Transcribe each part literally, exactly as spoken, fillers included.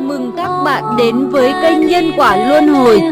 mừng các bạn đến với kênh Nhân Quả Luân Hồi.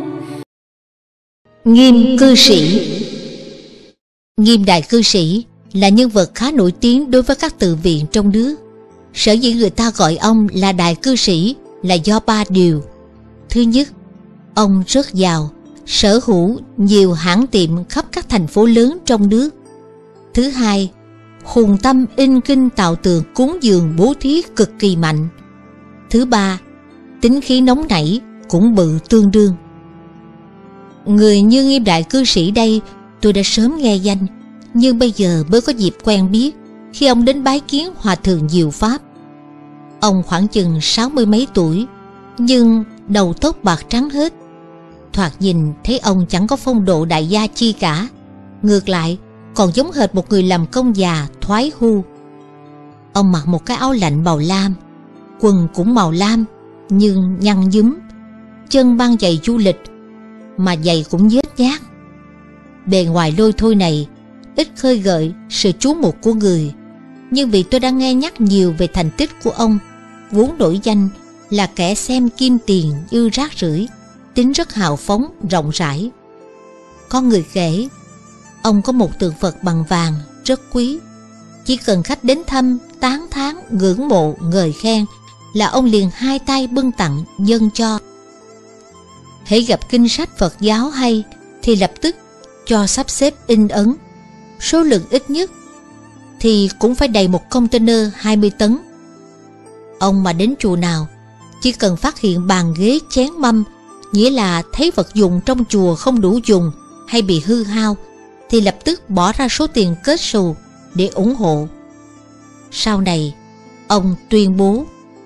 Nghiêm cư sĩ. Nghiêm đại cư sĩ là nhân vật khá nổi tiếng đối với các tự viện trong nước. Sở dĩ người ta gọi ông là đại cư sĩ là do ba điều. Thứ nhất, ông rất giàu, sở hữu nhiều hãng tiệm khắp các thành phố lớn trong nước. Thứ hai, hùng tâm in kinh tạo tượng cúng dường bố thí cực kỳ mạnh. Thứ ba, tính khí nóng nảy cũng bự tương đương. Người như Nghiêm đại cư sĩ đây tôi đã sớm nghe danh, nhưng bây giờ mới có dịp quen biết khi ông đến bái kiến Hòa thượng Diệu Pháp. Ông khoảng chừng sáu mươi mấy tuổi, nhưng đầu tóc bạc trắng hết. Thoạt nhìn thấy ông chẳng có phong độ đại gia chi cả, ngược lại còn giống hệt một người làm công già thoái hưu. Ông mặc một cái áo lạnh màu lam, quần cũng màu lam nhưng nhăn nhúm, chân mang giày du lịch mà giày cũng nhếch nhác. Bề ngoài lôi thôi này ít khơi gợi sự chú mục của người, nhưng vì tôi đã nghe nhắc nhiều về thành tích của ông, vốn nổi danh là kẻ xem kim tiền như rác rưởi, tính rất hào phóng rộng rãi. Có người kể ông có một tượng Phật bằng vàng rất quý, chỉ cần khách đến thăm tán thán ngưỡng mộ ngợi khen là ông liền hai tay bưng tặng dâng cho. Hễ gặp kinh sách Phật giáo hay thì lập tức cho sắp xếp in ấn, số lượng ít nhất thì cũng phải đầy một container hai mươi tấn. Ông mà đến chùa nào, chỉ cần phát hiện bàn ghế chén mâm, nghĩa là thấy vật dụng trong chùa không đủ dùng hay bị hư hao, thì lập tức bỏ ra số tiền kết xù để ủng hộ. Sau này ông tuyên bố: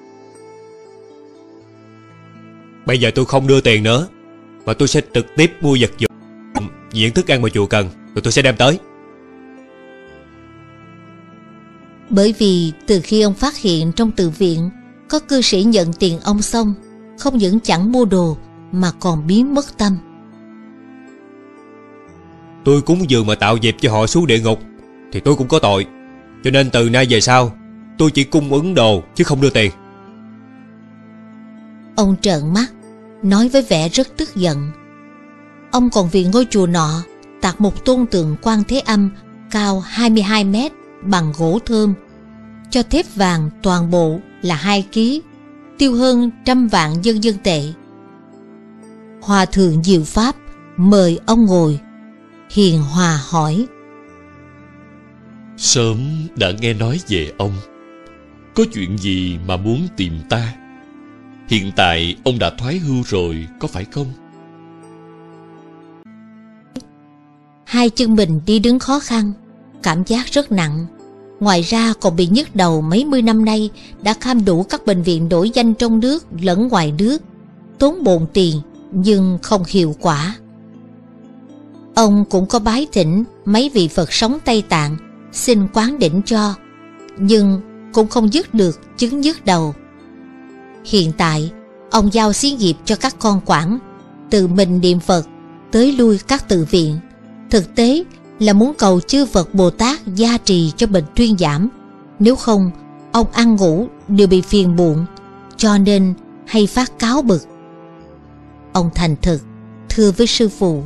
bây giờ tôi không đưa tiền nữa, mà tôi sẽ trực tiếp mua vật dụng, những thức ăn mà chùa cần, rồi tôi sẽ đem tới. Bởi vì từ khi ông phát hiện trong tự viện có cư sĩ nhận tiền ông xong, không những chẳng mua đồ mà còn biến mất tâm. Tôi cúng dường mà tạo dịp cho họ xuống địa ngục thì tôi cũng có tội, cho nên từ nay về sau tôi chỉ cung ứng đồ chứ không đưa tiền. Ông trợn mắt nói với vẻ rất tức giận. Ông còn vì ngôi chùa nọ tạc một tôn tượng Quan Thế Âm cao hai mươi hai mét bằng gỗ thơm, cho thép vàng toàn bộ là hai ký, tiêu hơn trăm vạn nhân dân tệ. Hòa thượng Diệu Pháp mời ông ngồi, hiền hòa hỏi: sớm đã nghe nói về ông, có chuyện gì mà muốn tìm ta? Hiện tại ông đã thoái hưu rồi, có phải không? Hai chân mình đi đứng khó khăn, cảm giác rất nặng. Ngoài ra còn bị nhức đầu mấy mươi năm nay, đã kham đủ các bệnh viện nổi danh trong nước lẫn ngoài nước, tốn bộn tiền nhưng không hiệu quả. Ông cũng có bái thỉnh mấy vị Phật sống Tây Tạng xin quán đỉnh cho, nhưng cũng không dứt được chứng nhức đầu. Hiện tại ông giao xí nghiệp cho các con quản, tự mình niệm Phật tới lui các tự viện, thực tế là muốn cầu chư Phật Bồ Tát gia trì cho bệnh thuyên giảm. Nếu không, ông ăn ngủ đều bị phiền muộn, cho nên hay phát cáo bực. Ông thành thực thưa với sư phụ: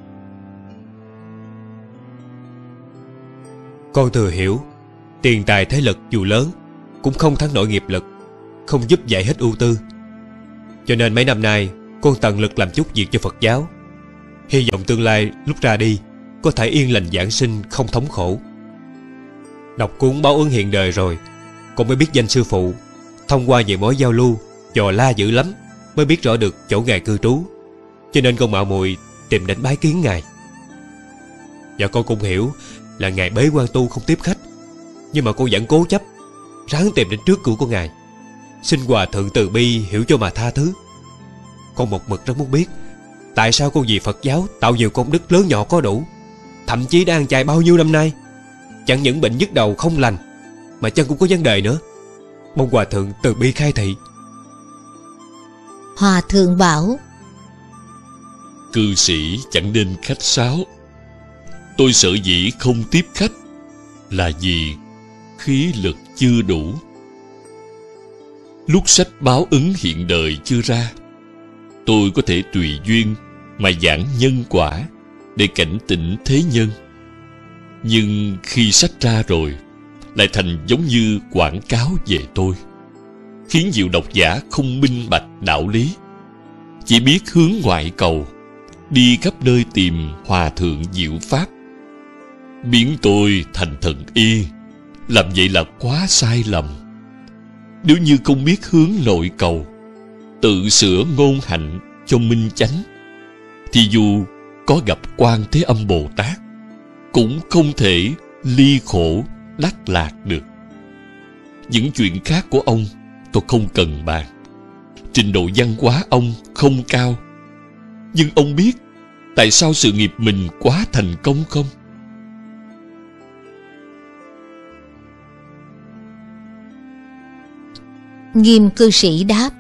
con thừa hiểu, tiền tài thế lực dù lớn cũng không thắng nổi nghiệp lực, không giúp giải hết ưu tư. Cho nên mấy năm nay con tận lực làm chút việc cho Phật giáo, hy vọng tương lai lúc ra đi có thể yên lành giảng sinh, không thống khổ. Đọc cuốn Báo Ứng Hiện Đời rồi con mới biết danh sư phụ, thông qua về mối giao lưu dò la dữ lắm mới biết rõ được chỗ ngài cư trú, cho nên con mạo muội tìm đến bái kiến ngài. Và con cũng hiểu là ngài bế quan tu không tiếp khách, nhưng mà con vẫn cố chấp ráng tìm đến trước cửa của ngài, xin Hòa thượng từ bi hiểu cho mà tha thứ. Con một mực rất muốn biết tại sao con vì Phật giáo tạo nhiều công đức lớn nhỏ có đủ, thậm chí đã ăn chay bao nhiêu năm nay, chẳng những bệnh nhức đầu không lành mà chân cũng có vấn đề nữa. Mong Hòa thượng từ bi khai thị. Hòa thượng bảo: cư sĩ chẳng nên khách sáo. Tôi sợ dĩ không tiếp khách là vì khí lực chưa đủ. lúc sách báo ứng hiện đời chưa ra, tôi có thể tùy duyên mà giảng nhân quả để cảnh tỉnh thế nhân. Nhưng khi sách ra rồi, lại thành giống như quảng cáo về tôi, khiến nhiều độc giả không minh bạch đạo lý, chỉ biết hướng ngoại cầu, đi khắp nơi tìm hòa thượng diệu pháp, biến tôi thành thần y. Làm vậy là quá sai lầm. Nếu như không biết hướng nội cầu, tự sửa ngôn hạnh cho minh chánh, thì dù có gặp Quan Thế Âm Bồ Tát, cũng không thể ly khổ đắc lạc được. Những chuyện khác của ông tôi không cần bàn. Trình độ văn hóa ông không cao, nhưng ông biết tại sao sự nghiệp mình quá thành công không? Nghiêm cư sĩ đáp: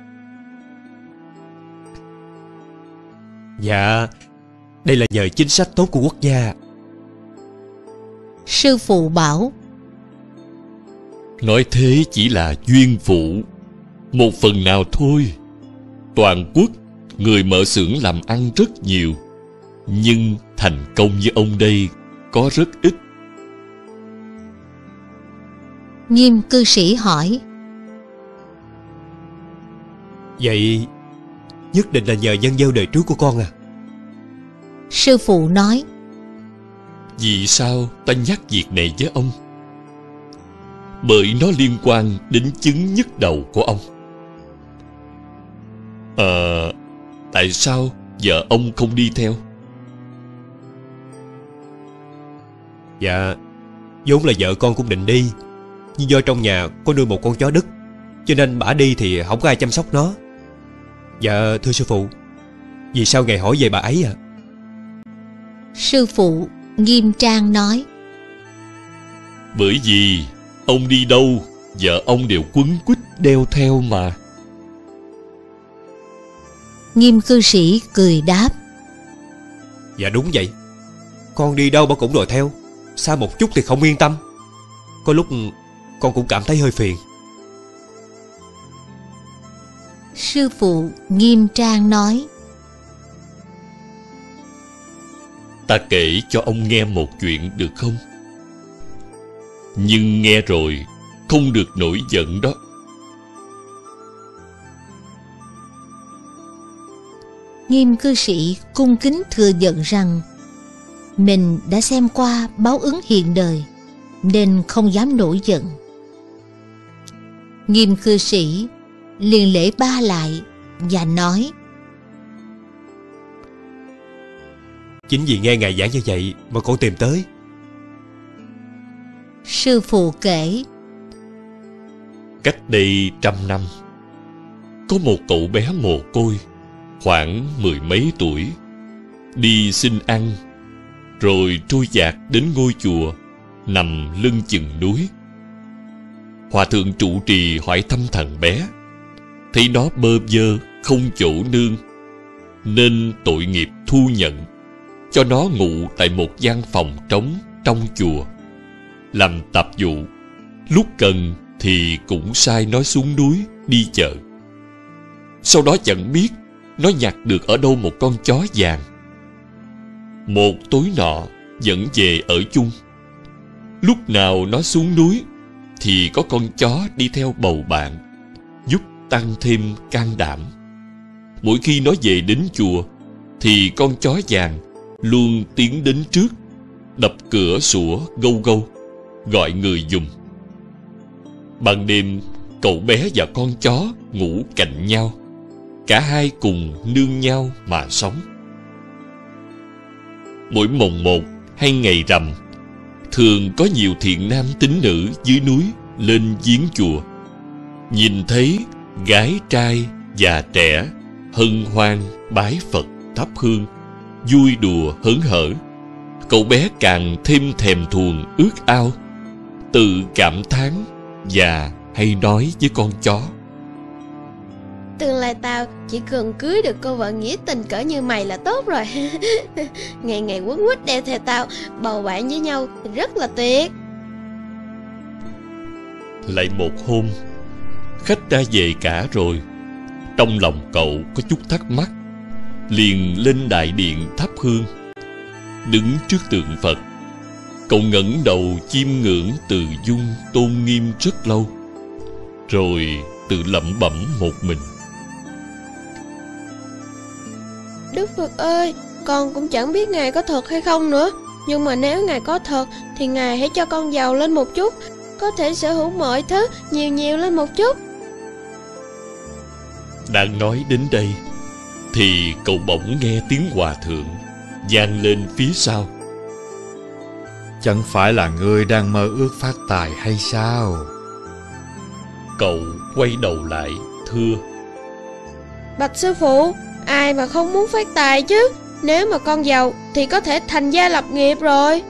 Dạ, đây là nhờ chính sách tốt của quốc gia. Sư phụ bảo: Nói thế chỉ là duyên phụ, một phần nào thôi. Toàn quốc người mở xưởng làm ăn rất nhiều, nhưng thành công như ông đây có rất ít. Nghiêm cư sĩ hỏi: Vậy nhất định là nhờ nhân gieo đời trước của con à? Sư phụ nói: Vì sao ta nhắc việc này với ông? Bởi nó liên quan đến chứng nhức đầu của ông. Ờ, tại sao vợ ông không đi theo? Dạ, vốn là vợ con cũng định đi, nhưng do trong nhà có nuôi một con chó Đức, cho nên bả đi thì không có ai chăm sóc nó. Dạ thưa sư phụ, vì sao ngài hỏi về bà ấy à? Sư phụ nghiêm trang nói: Bởi vì ông đi đâu, vợ ông đều quấn quýt đeo theo mà. Nghiêm cư sĩ cười đáp: Dạ đúng vậy, con đi đâu bà cũng đòi theo, xa một chút thì không yên tâm. Có lúc con cũng cảm thấy hơi phiền. Sư phụ nghiêm trang nói: Ta kể cho ông nghe một chuyện được không? Nhưng nghe rồi không được nổi giận đó. Nghiêm cư sĩ cung kính thừa nhận rằng mình đã xem qua báo ứng hiện đời, nên không dám nổi giận. Nghiêm cư sĩ liền lễ ba lại và nói: Chính vì nghe ngài giảng như vậy mà con tìm tới. Sư phụ kể: Cách đây trăm năm, có một cậu bé mồ côi khoảng mười mấy tuổi, đi xin ăn, rồi trôi dạt đến ngôi chùa nằm lưng chừng núi. Hòa thượng trụ trì hỏi thăm thằng bé, thấy nó bơ vơ không chỗ nương, nên tội nghiệp thu nhận, cho nó ngủ tại một gian phòng trống trong chùa, làm tạp vụ. Lúc cần thì cũng sai nó xuống núi đi chợ. Sau đó chẳng biết nó nhặt được ở đâu một con chó vàng. Một tối nọ dẫn về ở chung. Lúc nào nó xuống núi thì có con chó đi theo bầu bạn, giúp tăng thêm can đảm. Mỗi khi nó về đến chùa thì con chó vàng luôn tiến đến trước, đập cửa sủa gâu gâu, gọi người giùm. Ban đêm, cậu bé và con chó ngủ cạnh nhau, cả hai cùng nương nhau mà sống. Mỗi mồng một hay ngày rằm, thường có nhiều thiện nam tín nữ dưới núi lên viếng chùa. Nhìn thấy gái trai già trẻ hân hoan bái Phật thắp hương, vui đùa hớn hở, cậu bé càng thêm thèm thuồng ước ao, tự cảm thán và hay nói với con chó: Tương lai tao chỉ cần cưới được cô vợ nghĩa tình cỡ như mày là tốt rồi. Ngày ngày quấn quýt đeo theo tao, bầu bạn với nhau thì rất là tuyệt. Lại một hôm, khách đã về cả rồi. Trong lòng cậu có chút thắc mắc, liền lên đại điện thắp hương. Đứng trước tượng Phật, cậu ngẩng đầu chiêm ngưỡng từ dung tôn nghiêm rất lâu, rồi tự lẩm bẩm một mình: Đức Phật ơi, con cũng chẳng biết Ngài có thật hay không nữa. Nhưng mà nếu Ngài có thật thì Ngài hãy cho con giàu lên một chút, có thể sở hữu mọi thứ nhiều nhiều lên một chút. Đang nói đến đây thì cậu bỗng nghe tiếng hòa thượng vang lên phía sau: Chẳng phải là ngươi đang mơ ước phát tài hay sao? Cậu quay đầu lại thưa: Bạch sư phụ, ai mà không muốn phát tài chứ? Nếu mà con giàu thì có thể thành gia lập nghiệp rồi.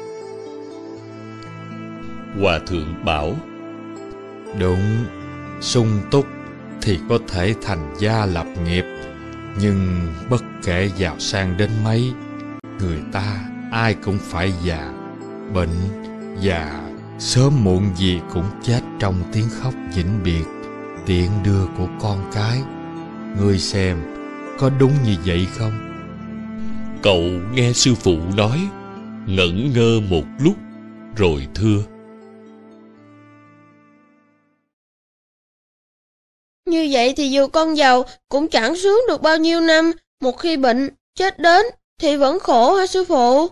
Hòa thượng bảo: Đúng, sung túc thì có thể thành gia lập nghiệp. Nhưng bất kể giàu sang đến mấy, người ta ai cũng phải già, bệnh, già, sớm muộn gì cũng chết trong tiếng khóc vĩnh biệt, tiễn đưa của con cái. Ngươi xem, có đúng như vậy không? Cậu nghe sư phụ nói, ngẩn ngơ một lúc rồi thưa: Như vậy thì dù con giàu cũng chẳng sướng được bao nhiêu năm. Một khi bệnh, chết đến thì vẫn khổ hả sư phụ?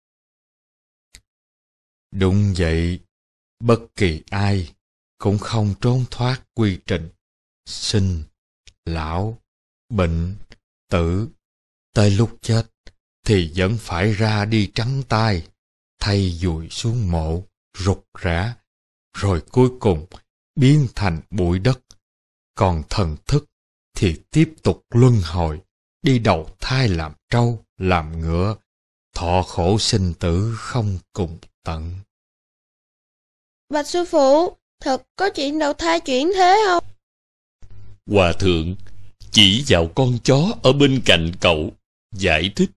Đúng vậy, bất kỳ ai cũng không trốn thoát quy trình sinh, lão, bệnh, tử. Tới lúc chết thì vẫn phải ra đi trắng tay, thay dùi xuống mộ, rục rã, rồi cuối cùng biến thành bụi đất. Còn thần thức thì tiếp tục luân hồi, đi đầu thai làm trâu, làm ngựa, thọ khổ sinh tử không cùng tận. Bạch sư phụ, thật có chuyện đầu thai chuyển thế không? Hòa thượng chỉ vào con chó ở bên cạnh cậu, giải thích: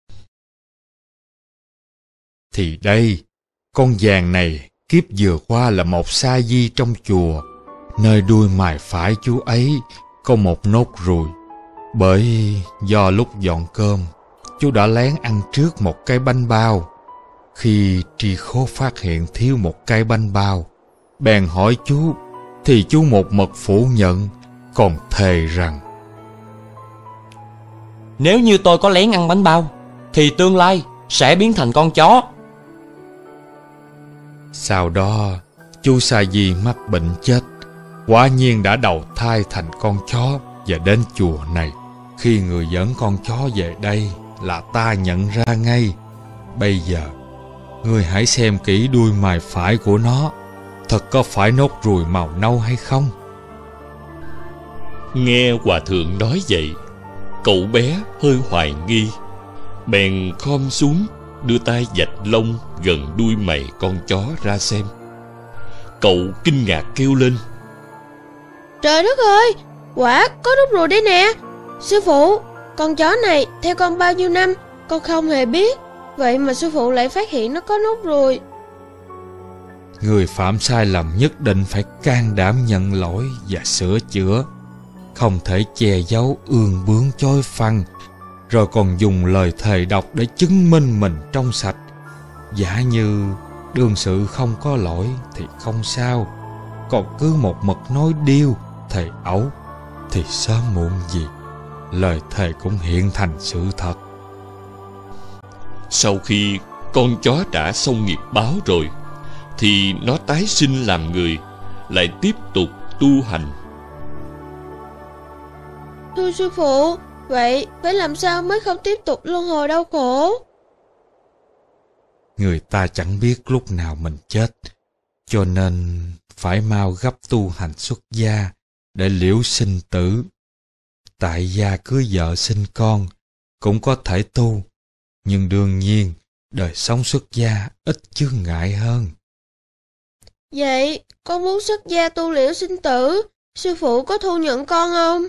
Thì đây, con vàng này kiếp vừa qua là một sa di trong chùa. Nơi đuôi mày phải chú ấy có một nốt ruồi. Bởi do lúc dọn cơm, chú đã lén ăn trước một cái bánh bao. Khi tri khố phát hiện thiếu một cái bánh bao, bèn hỏi chú, thì chú một mực phủ nhận, còn thề rằng: Nếu như tôi có lén ăn bánh bao, thì tương lai sẽ biến thành con chó. Sau đó, chú sa di mắc bệnh chết. Quả nhiên đã đầu thai thành con chó và đến chùa này. Khi người dẫn con chó về đây là ta nhận ra ngay. Bây giờ, ngươi hãy xem kỹ đuôi mày phải của nó, thật có phải nốt ruồi màu nâu hay không? Nghe hòa thượng nói vậy, cậu bé hơi hoài nghi, bèn khom xuống đưa tay vạch lông gần đuôi mày con chó ra xem. Cậu kinh ngạc kêu lên: Trời đất ơi, quả có nốt ruồi đấy nè. Sư phụ, con chó này theo con bao nhiêu năm con không hề biết. Vậy mà sư phụ lại phát hiện nó có nốt ruồi. Người phạm sai lầm nhất định phải can đảm nhận lỗi và sửa chữa, không thể che giấu ương bướng chối phăng, rồi còn dùng lời thề độc để chứng minh mình trong sạch. Giả như đương sự không có lỗi thì không sao, còn cứ một mực nói điêu thề ấu thì sớm muộn gì lời thề cũng hiện thành sự thật. Sau khi con chó đã xong nghiệp báo rồi, thì nó tái sinh làm người, lại tiếp tục tu hành. Thưa sư phụ, vậy phải làm sao mới không tiếp tục luân hồi đau khổ? Người ta chẳng biết lúc nào mình chết, cho nên phải mau gấp tu hành xuất gia để liễu sinh tử. Tại gia cưới vợ sinh con cũng có thể tu, nhưng đương nhiên đời sống xuất gia ít chướng ngại hơn. Vậy con muốn xuất gia tu liễu sinh tử, sư phụ có thu nhận con không?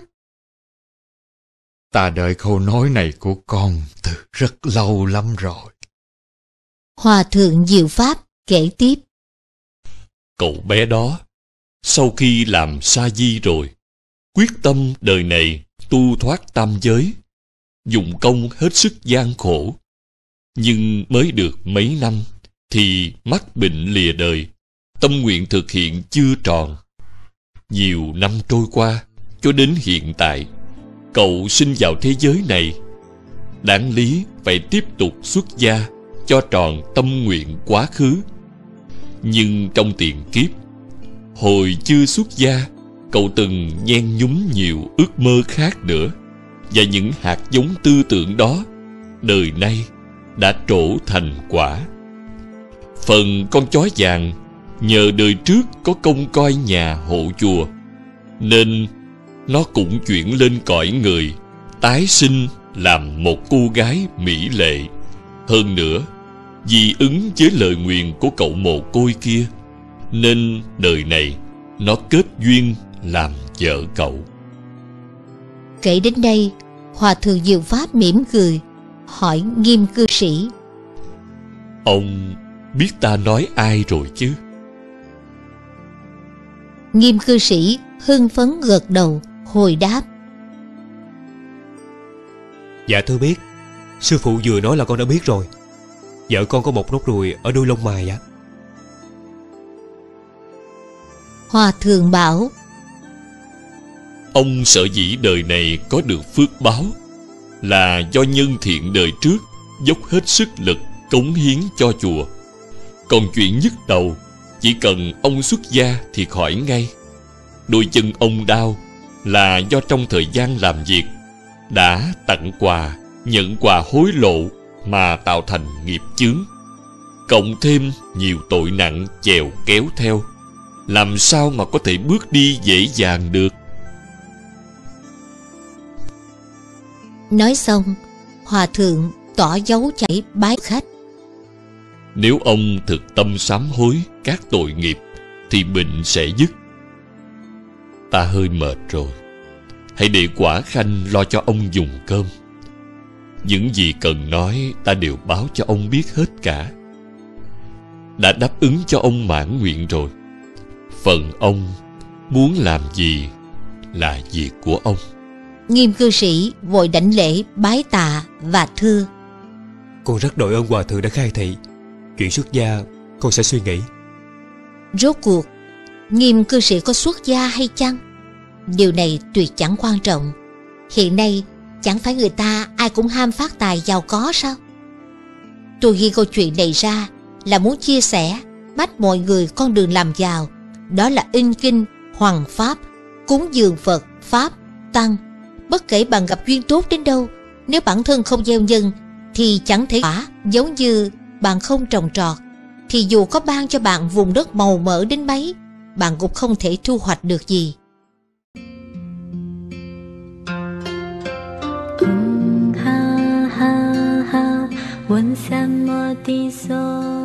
Ta đợi câu nói này của con từ rất lâu lắm rồi. Hòa thượng Diệu Pháp kể tiếp: Cậu bé đó Sau khi làm sa di rồi, quyết tâm đời này tu thoát tam giới, dụng công hết sức gian khổ. Nhưng mới được mấy năm thì mắc bệnh lìa đời, tâm nguyện thực hiện chưa tròn. Nhiều năm trôi qua, cho đến hiện tại, cậu sinh vào thế giới này. Đáng lý phải tiếp tục xuất gia cho tròn tâm nguyện quá khứ. Nhưng trong tiền kiếp, hồi chưa xuất gia, cậu từng nhen nhúm nhiều ước mơ khác nữa. Và những hạt giống tư tưởng đó, đời nay đã trổ thành quả. Phần con chó vàng, nhờ đời trước có công coi nhà hộ chùa, nên nó cũng chuyển lên cõi người, tái sinh làm một cô gái mỹ lệ. Hơn nữa, vì ứng với lời nguyền của cậu mồ côi kia, nên đời này nó kết duyên làm vợ cậu. Kể đến đây, Hòa thượng Diệu Pháp mỉm cười, hỏi Nghiêm cư sĩ: Ông biết ta nói ai rồi chứ? Nghiêm cư sĩ hưng phấn gật đầu, hồi đáp: Dạ thưa biết. Sư phụ vừa nói là con đã biết rồi. Vợ con có một nốt ruồi ở đuôi lông mày ạ. Hòa thượng bảo: Ông sở dĩ đời này có được phước báo là do nhân thiện đời trước dốc hết sức lực cống hiến cho chùa. Còn chuyện nhức đầu, chỉ cần ông xuất gia thì khỏi ngay. Đôi chân ông đau là do trong thời gian làm việc đã tặng quà, nhận quà hối lộ mà tạo thành nghiệp chướng. Cộng thêm nhiều tội nặng chèo kéo theo, làm sao mà có thể bước đi dễ dàng được. Nói xong, Hòa thượng tỏ dấu chảy bái khách. Nếu ông thực tâm sám hối các tội nghiệp thì bệnh sẽ dứt. Ta hơi mệt rồi, hãy để quả khanh lo cho ông dùng cơm. Những gì cần nói ta đều báo cho ông biết hết cả. Đã đáp ứng cho ông mãn nguyện rồi. Phần ông muốn làm gì là việc của ông. Nghiêm cư sĩ vội đảnh lễ bái tạ và thưa: Con rất đội ơn hòa thượng đã khai thị. Chuyện xuất gia con sẽ suy nghĩ. Rốt cuộc Nghiêm cư sĩ có xuất gia hay chăng? Điều này tuyệt chẳng quan trọng. Hiện nay chẳng phải người ta ai cũng ham phát tài giàu có sao? Tôi ghi câu chuyện này ra là muốn chia sẻ, bắt mọi người con đường làm giàu. Đó là in kinh, hoằng pháp, cúng dường Phật, Pháp, Tăng. Bất kể bạn gặp duyên tốt đến đâu, nếu bản thân không gieo nhân thì chẳng thể quả. Giống như bạn không trồng trọt thì dù có ban cho bạn vùng đất màu mỡ đến mấy, bạn cũng không thể thu hoạch được gì. ha ha ha, 问三摩地所